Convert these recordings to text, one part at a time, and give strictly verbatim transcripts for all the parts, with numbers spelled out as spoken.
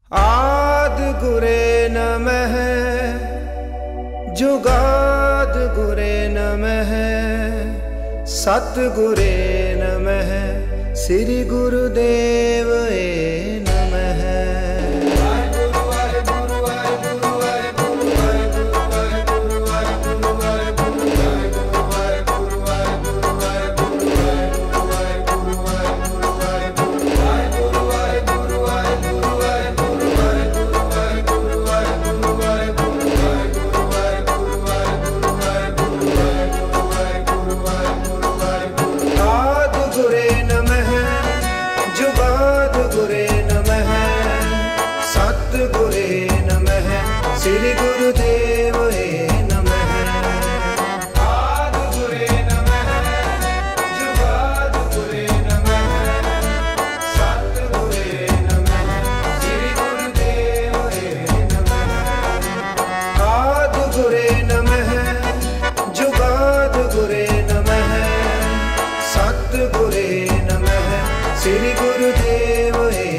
आद गुरे नमः जुगाद गुरे नमः सतगुरे नमः श्री गुरुदेव ए नमः। श्री गुरुदेव ए नमः। आद गुरे नमः जुगाद गुरे नमः सतगुरे नमः श्री गुरुदेव ए नमः। आद गुरे नमः जुगाद गुरे नमः सतगुरे नमः श्री गुरुदेव ए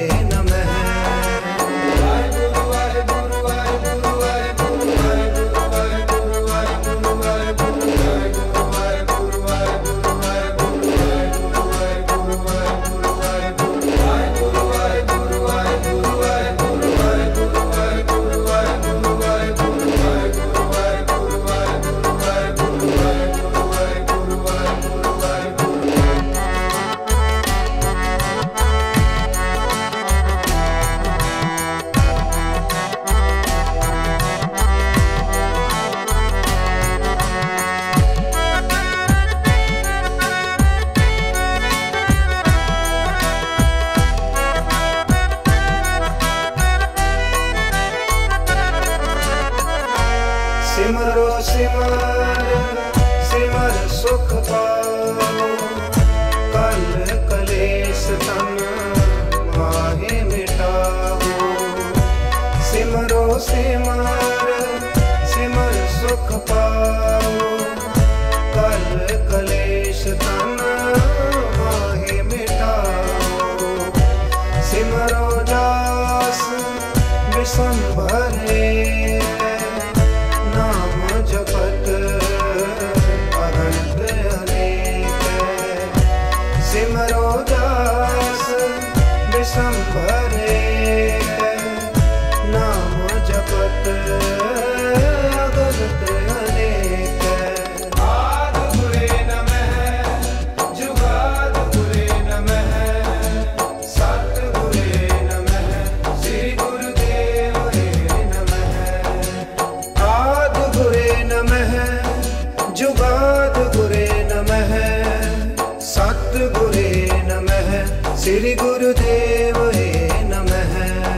सिमरो सिमर सिमर सुख पाओ कल कलेश तन माहे मिटाओ। सिमरो सिमर सिमर सुख पाओ कल कलेश तन माहे मिटाओ। सिमरो जास विषम भरे जपत अनंत अनेक। सिमरो दास विषम भरे नाम जपत अगणित अनेक। आद गुरे नमः जुगाद गुरे नमः सतगुरे नमः श्री गुरुदेव ए नमः। आद गुरे नमः जुगाद गुरे नमः सतगुरे नमः श्री गुरुदेव ए नमः।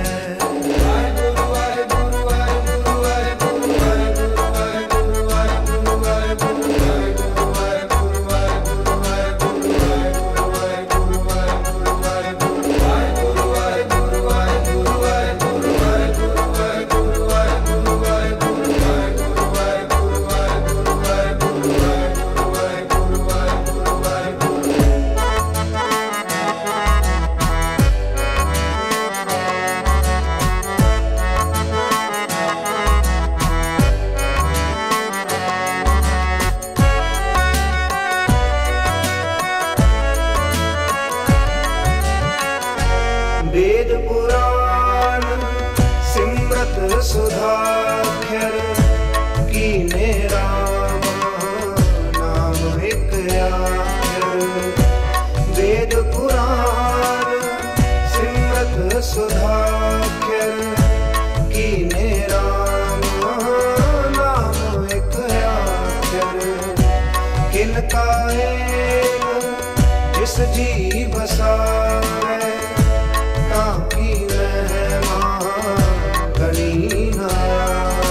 वेद पुराण सिमरत सुधाख्यर कीने राम नाम एक आख्यर। वेद पुराण सिमरत सुधाख्यर कीने राम नाम एक आख्यर। किनका एक जिस जी बसावे ताकि महिमा गणी ना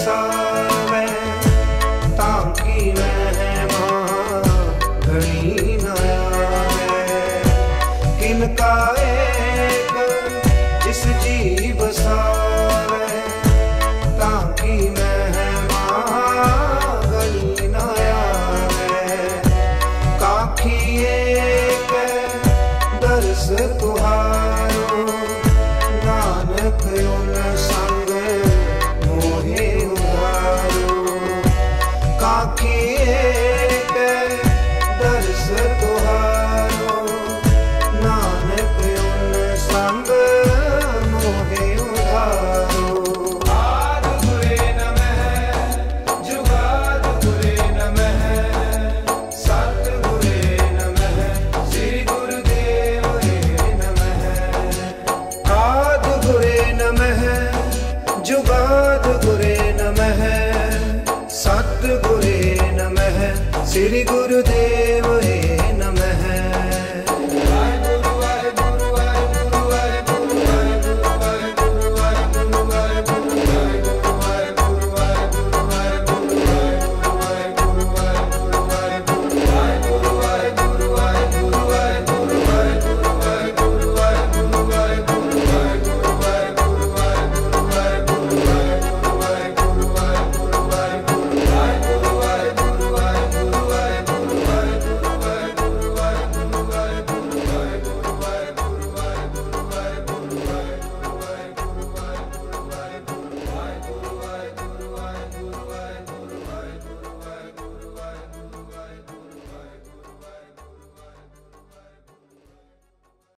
वसावे ताकि महिमा घनी न आवे। किनका एक इस जी बसावे ताकि महिमा घनी न आवे। काखी एक दर्श तुहारो नानक उन संग मोहे उधारो। काखी एक दर्श तुहारो नानक उन संग मोहे उधारो। आदि गुरे नमः जुगाद गुरे नमः सत गुरे नमः श्री गुरुदेव हे नमः। आदि गुरे नमः जुगाद गुरे नमः सत गुरे नमः श्री गुरुदेव हे